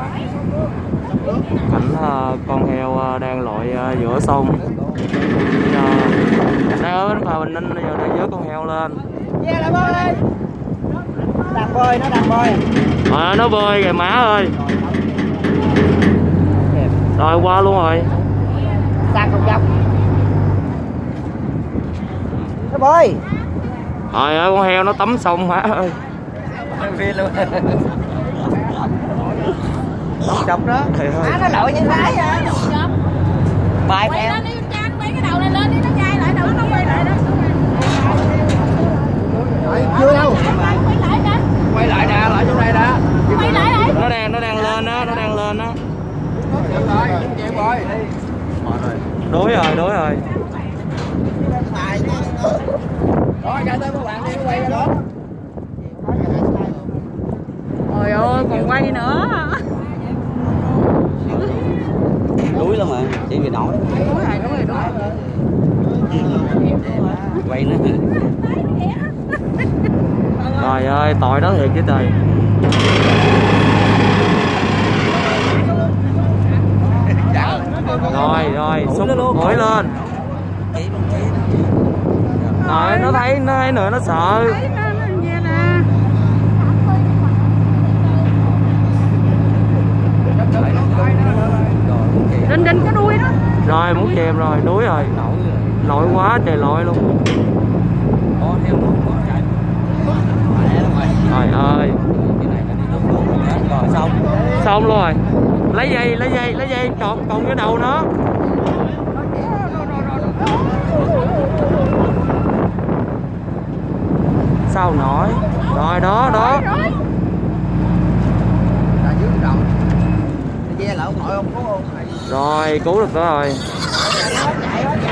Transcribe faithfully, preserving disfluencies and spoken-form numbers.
Cảnh uh, con heo uh, đang lội uh, giữa sông. Uh, đang ở bến phà Bình Ninh, bây giờ đang dỡ con heo lên. Yeah, là bơi đi. Đang bơi, nó đang bơi. À, nó bơi kìa má ơi. Rồi qua luôn rồi. Sang không dốc. Nó bơi. Trời ơi, con heo nó tắm sông má ơi. Luôn. Chọc đó. Má nó lội như thế vậy. Bài theo. Quay cái đầu này lên đi, nó chai lại đầu nó quay lại đó. Chưa đâu. Quay lại nè. Quay lại nè, lại chỗ này nè. Quay lại lại. Nó đang nó đang lên á, nó đang lên á. Rồi, chịu rồi. Đối rồi, đối rồi. Rồi, ra tới các bạn đi, quay ra đó. Trời ơi, còn quay nữa. Đuối lắm mà, chỉ vì nổi. Đuối rồi, đuối rồi, đuối rồi. Quay nữa. Trời ơi, tội đó thiệt chứ trời. Rồi, rồi, xúc mũi lên. Rồi, nó thấy, nó thấy nữa, nó sợ. Rinh rinh cái đuôi đó. Rồi, muốn chìm rồi, đuối rồi. Lội quá trời lội luôn. Trời ơi. Rồi xong. Xong luôn rồi. Lấy dây, lấy dây, lấy dây cột cột cái đầu nó. Sao nổi. Rồi đó, đó. Rồi, cứu được nó rồi.